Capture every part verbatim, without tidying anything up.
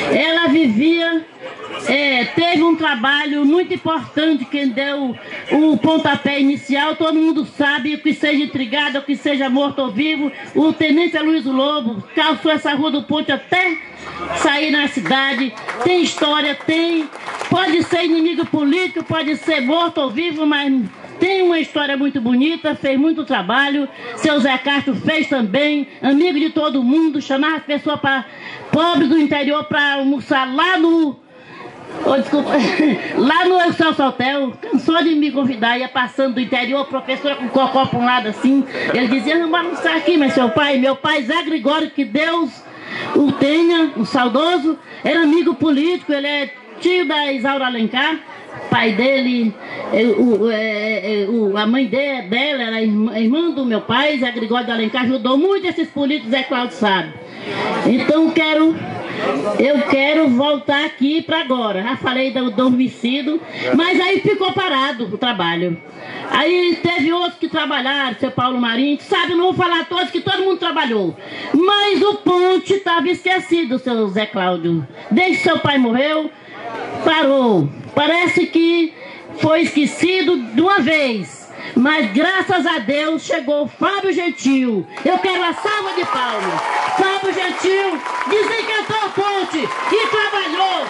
ela vivia, é, teve um trabalho muito importante, quem deu o pontapé inicial, todo mundo sabe, o que seja intrigado, o que seja morto ou vivo, o tenente Aloysio Lobo calçou essa rua do Ponte até sair na cidade, tem história, tem, pode ser inimigo político, pode ser morto ou vivo, mas tem uma história muito bonita, fez muito trabalho, seu Zé Castro fez também, amigo de todo mundo, chamava as pessoas para pobres do interior para almoçar lá no, oh, desculpa, lá no Celso Hotel, cansou de me convidar, ia passando do interior, professora com cocó para um lado assim, ele dizia, não vamos almoçar aqui, mas seu pai, meu pai Zé Gregório, que Deus o tenha, o saudoso, era amigo político, ele é tio da Isaura Alencar, pai dele, é, o, é, é, o, a mãe de, dela era irmã, irmã do meu pai, Zé Gregório de Alencar, ajudou muito esses políticos, Zé Cláudio sabe. Então quero, eu quero voltar aqui para agora, já falei do, do homicídio, mas aí ficou parado o trabalho. Aí teve outros que trabalharam, seu Paulo Marinho, sabe, não vou falar todos, que todo mundo trabalhou. Mas o ponte estava esquecido, seu Zé Cláudio. Desde que seu pai morreu, parou. Parece que foi esquecido de uma vez. Mas graças a Deus chegou Fábio Gentil. Eu quero a salva de palmas. Fábio Gentil desencantou o ponte e trabalhou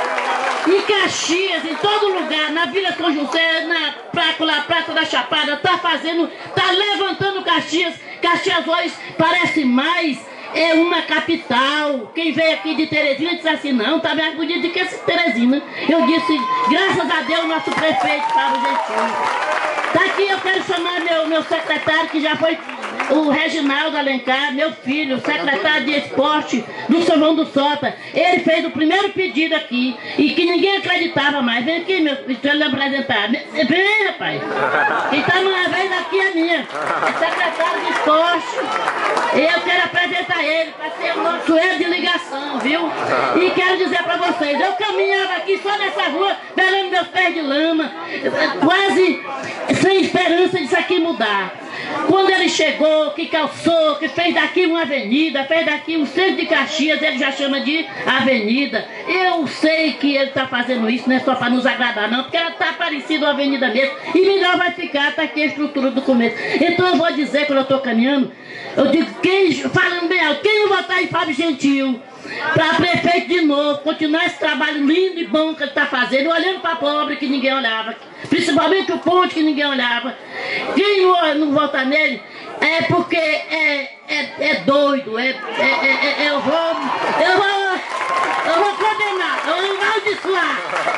em Caxias, em todo lugar, na Vila São José, na Praça, na Praça da Chapada, tá fazendo, tá levantando Caxias. Caxias hoje parece mais é uma capital. Quem veio aqui de Teresina disse assim, não, tá mais bonito do que essa Teresina. Eu disse, graças a Deus, nosso prefeito Fábio Gentil. Tá aqui, eu quero chamar meu, meu secretário, que já foi o Reginaldo Alencar, meu filho, secretário de esporte do São João do Sota. Ele fez o primeiro pedido aqui, e que ninguém acreditava mais. Vem aqui, meu filho, deixa eu lhe apresentar. Vem, rapaz. Quem tá numa vez aqui é minha. É secretário de esporte. Eu quero apresentar ele para ser o nosso erro de ligação, viu? E quero dizer para vocês, eu caminhava aqui só nessa rua, belando meus pés de lama, quase sem esperança disso aqui mudar. Quando ele chegou, que calçou, que fez daqui uma avenida, fez daqui um centro de Caxias, ele já chama de avenida. Eu sei que ele está fazendo isso, não é só para nos agradar não, porque ela está parecida uma avenida mesmo, e melhor vai ficar, está aqui a estrutura do começo. Então eu vou dizer, quando eu estou caminhando, eu digo, quem, falando bem alto, quem não votar em Fábio Gentil para prefeito de novo, continuar esse trabalho lindo e bom que ele está fazendo, olhando para pobre que ninguém olhava, principalmente o ponte que ninguém olhava. Quem não, não votar nele é porque é, é, é doido, é, é, é, é, eu vou, eu vou, eu vou condenar, eu vou amaldiçoar.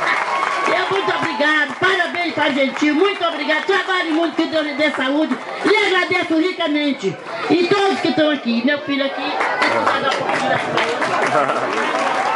Eu muito obrigado, parabéns para Gentil, muito obrigado, trabalhe muito, que Deus lhe dê saúde, lhe agradeço ricamente. E todos que estão aqui, meu filho aqui, deixa eu dar uma oportunidade para ele.